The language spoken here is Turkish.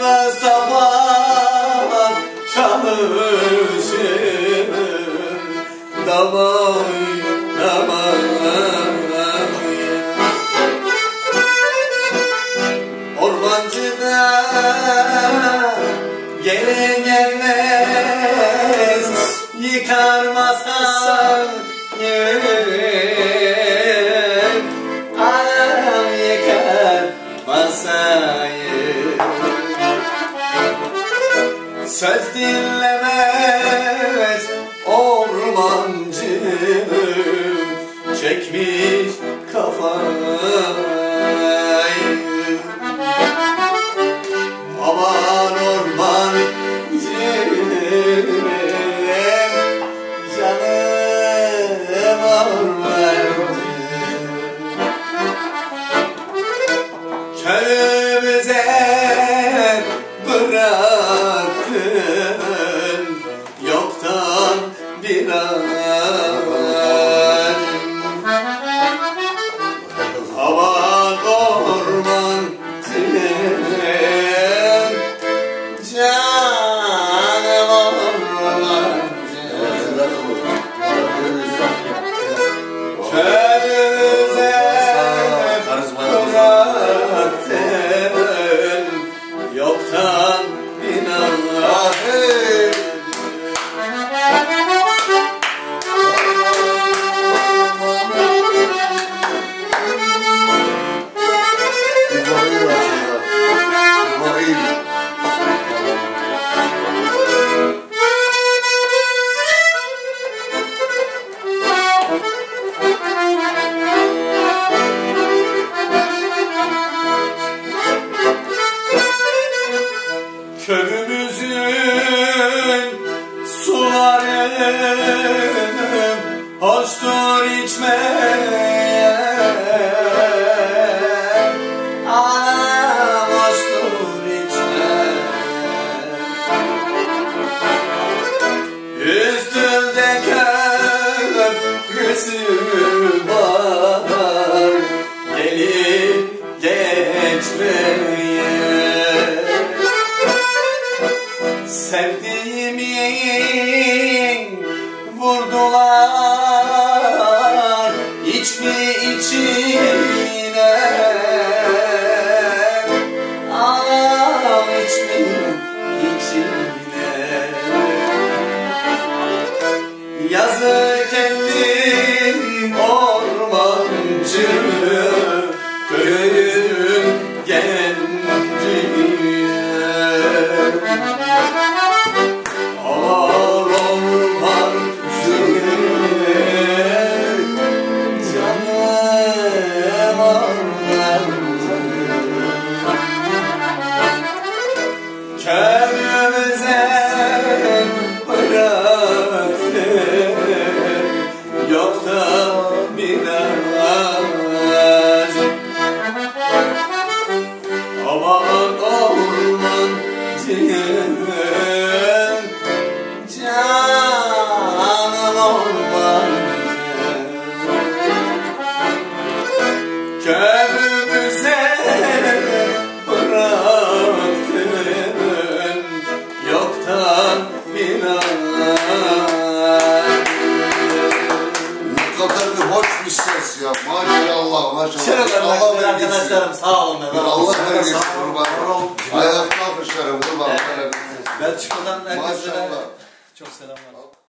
Mustafa çalışır damay ormancıda gelir gelmez yıkar masayı, anam yıkar masayı. Söz dinlemez ormancı, çekmiş kafayı. Aman ormancı, canım ormancı. Köyümüze bıraktın yoktan bir an. Aman ormancı, canım ormancı. Köyümüze bıraktın yoktan bir an. Köyümüzün suları hoştur içmeye, anam hoştur içmeye. Üstünde köprüsü var gelip geçmeye. Sevdiğimin vurdular iç mi içine, ağlam iç mi içine. Yazık ettim ormancı, köyün genciye. Köyümüze bıraktın yoktan bir ağaç. Aman ormancıyım, canım ormancı. Köyümüze bıraktın yoktan bir an. Ne kadar bir hoş bir ses ya. Maşallah maşallah. Şuralarındaki arkadaşlarım sağ olun. Allah vergisi kurban. Ayakta alkışlarım kurban. Belçika'dan herkese Maşallah. çok selamlar.